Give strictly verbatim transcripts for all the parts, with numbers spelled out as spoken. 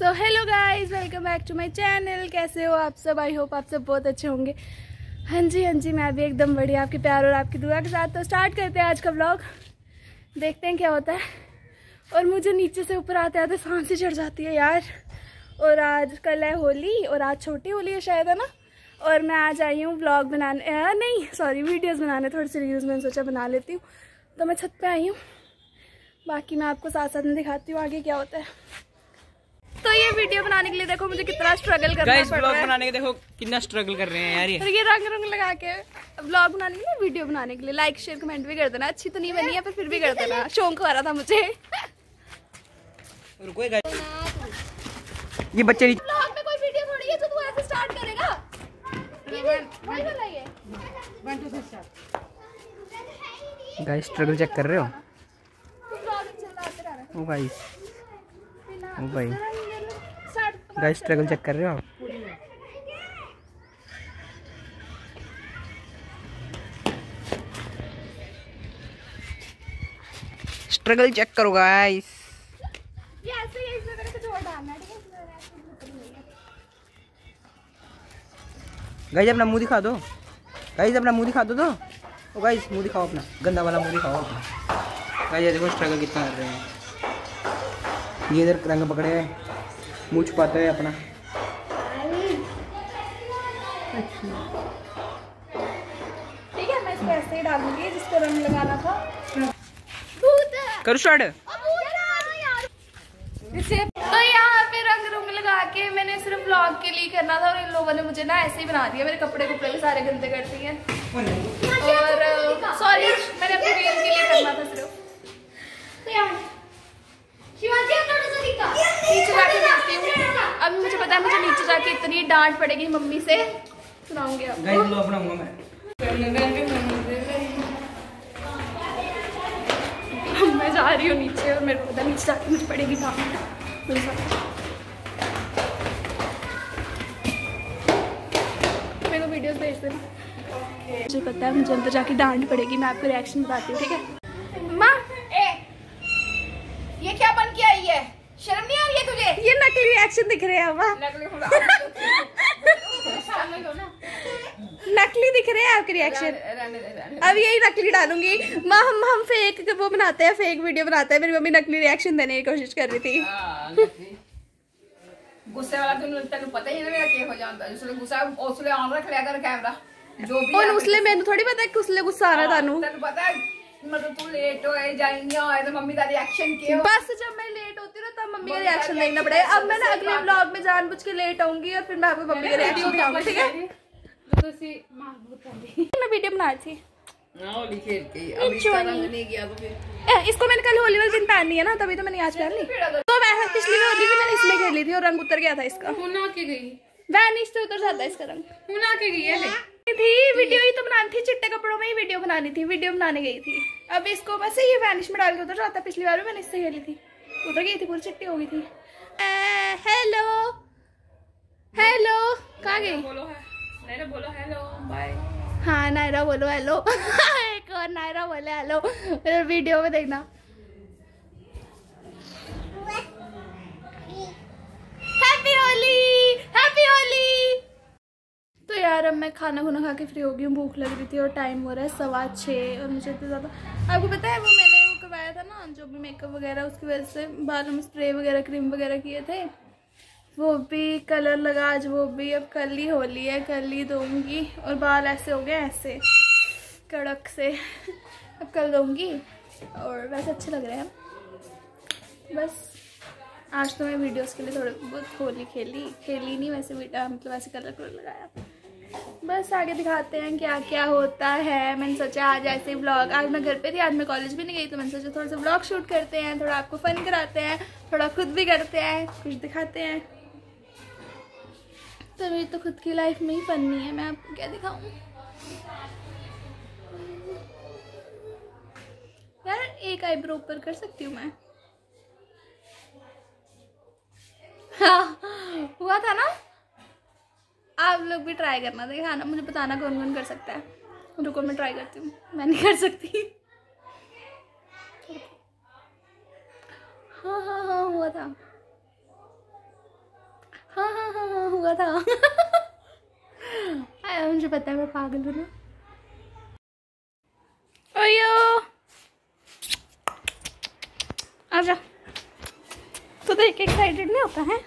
So hello guys, welcome back to my channel. कैसे हो आप सब? आई होप आप सब बहुत अच्छे होंगे। हाँ जी हाँ जी, मैं भी एकदम बढ़िया, आपके प्यार और आपकी दुआ के साथ। तो स्टार्ट करते हैं आज का व्लॉग, देखते हैं क्या होता है। और मुझे नीचे से ऊपर आते आते सांस ही चढ़ जाती है यार। और आज कल है होली, और आज छोटी होली है शायद, है ना। और मैं आज आई हूँ व्लॉग बनाने, आ, नहीं सॉरी वीडियोज़ बनाने, थोड़ी सी रील्स मैंने सोचा बना लेती हूँ। तो मैं छत पर आई हूँ, बाकी मैं आपको साथ साथ में दिखाती हूँ आगे क्या होता है। तो ये वीडियो बनाने के लिए देखो मुझे कितना स्ट्रगल करना पड़ रहा है। बनाने के देखो कितना स्ट्रगल कर रहे हैं यार ये। और ये रंग रंग लगा के व्लॉग बनाने के लिए, वीडियो बनाने के लिए लाइक शेयर कमेंट भी कर देना। अच्छी तो नहीं बनी है पर फिर भी कर देना, शौक आ रहा था मुझे। रुको ये बच्चे व्लॉग में कोई वीडियो थोड़ी है तो तू ऐसे स्टार्ट करेगा। गाइस स्ट्रगल चेक कर रहे हो? ओ गाइस ओ भाई गाइस स्ट्रगल चेक कर रहे हो आप? स्ट्रगल चेक करो गाइस। ये ऐसे ही इसमें मेरे कुछ और डालना है, ठीक है? गाइस अपना मुंह दिखा दो, गाइस अपना मुंह दिखा दो तो। ओ गाइस मुंह दिखाओ अपना, गंदा वाला मुंह दिखाओ अपना। गाइस ये देखो स्ट्रगल कितना कर रहे हैं। ये इधर रंग पकड़े हैं, मुंह छुपाते हैं अपना। ठीक है, मैं इसको ऐसे ही डालूंगी जिसको रंग लगाना था। करो स्टार्ट। तो यहाँ पे रंग रुंग लगा के मैंने सिर्फ व्लॉग के लिए करना था, और इन लोगों ने मुझे ना ऐसे ही बना दिया। मेरे कपड़े कुपड़े भी सारे गंदे कर दिए। और सॉरी, मैंने अपनी रील के लिए करना था सिर्फ। नीचे जाके देखती हूँ। अब मुझे पता है मुझे नीचे जाके इतनी डांट पड़ेगी मम्मी से, सुनाऊंगी आपको। गाइस लो अपना मुंह में। मैं जा रही हूँ नीचे, और मेरे को पता नीचे जाके मुझे पड़ेगी डांट मेरे साथ। मेरे को वीडियोस भेज देना। मुझे पता है मुझे अंदर जाके डांट पड़ेगी, मैं आपको रिएक्शन बताती हूँ, ठीक है? माँ ये क्या बन के आई है? शर्म नहीं आ रही है तुझे? ये नकली रिएक्शन दिख रहे हैं माँ। नकली दिख रहे हैं आपके रिएक्शन। अब यही नकली डालूंगी माँ। हम हम फेक वो बनाते हैं, फेक वीडियो बनाते हैं। मेरी मम्मी नकली रिएक्शन देने की कोशिश कर रही थी। गुस्से वाला तो तेन पता ही नहीं क्या हो जाता है। जिसले गुस्सा उसले ऑन रख लिया कर कैमरा, जो भी। और उसले मैंने थोड़ी पता है कि उसले गुस्सा आ रहा था। तानू तेन पता है मतलब तू लेट हो जाएंगे और तो मम्मी का रिएक्शन के बस जब मैं लेट होती हूँ तब मम्मी का रिएक्शन देखना पड़ेगा। अब मैं ना अगले व्लॉग में जानबूझ के लेट आऊंगी और फिर मैं आपको मम्मी का रिएक्शन दिखाऊंगी, ठीक है? मैं वीडियो बना रही थी। इसको मैंने कल होली वाले दिन पहनी है ना, तभी तो मैंने आज पहन ली। तो वैसे पिछली होली भी मैंने इसमें खेली थी और रंग उतर गया था इसका। वैनिश से उतर जाता है इसका रंग। थी वीडियो ही तो बनानी थी, चिट्टे कपड़ों में ही वीडियो बनानी थी। वीडियो बनाने गई थी। अब इसको बस ये वैनिश में डाल के उतर जाता है। पिछली बार भी मैंने इससे खेली थी, उतर गई थी, पूरी चिट्टी हो गई थी। हेलो हेलो, कहाँ गई? नायरा बोलो हेलो बाय। हाँ नायरा बोलो हेलो। एक और नायरा बोले हेलो, वीडियो में देखना। Happy Holi, happy Holi. तो यार अब मैं खाना खुना खा के फ्री हो गई हूँ। भूख लग रही थी और टाइम हो रहा है सवा छः, और मुझे इतना ज़्यादा, आपको पता है वो मैंने वो करवाया था ना जो भी मेकअप वगैरह, उसकी वजह से बालों में स्प्रे वगैरह क्रीम वगैरह किए थे, वो भी कलर लगा आज वो भी। अब कल ही होली है, कल ही दूंगी। और बाल ऐसे हो गए ऐसे कड़क से, अब कल दूंगी। और वैसे अच्छे लग रहे हैं। बस आज तो मैं वीडियोस के लिए थोड़ी बहुत होली खेली खेली नहीं वैसे वीडियो, मतलब वैसे कलर कलर लगाया। बस आगे दिखाते हैं क्या क्या होता है। मैंने सोचा आज ऐसे व्लॉग, आज मैं घर पे थी, आज मैं कॉलेज भी नहीं गई, तो मैंने सोचा थोड़ा सा व्लॉग शूट करते हैं, थोड़ा आपको फन कराते हैं, थोड़ा खुद भी करते हैं, कुछ दिखाते हैं। तो मेरी तो खुद की लाइफ में ही फन नहीं है, मैं आपको क्या दिखाऊं यार। एक आईब्रो ऊपर कर सकती हूँ मैं। हाँ हुआ था ना, आप लोग भी ट्राई करना, दिखाना, मुझे बताना कौन कौन कर सकता है। रुको मैं ट्राई करती हूँ, मैं नहीं कर सकती। हाँ हाँ हाँ हुआ था। हुआ था। आया, मुझे पता है मैं पागल हूँ ना। ओयो आजा, तो देख के एक्साइटेड नहीं होता है?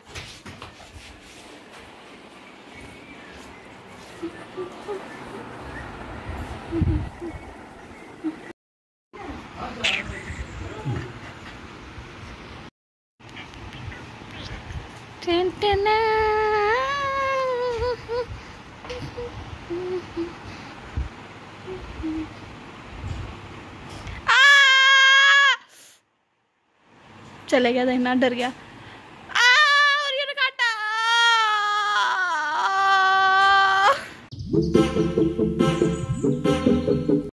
चले गया, देखना डर गया।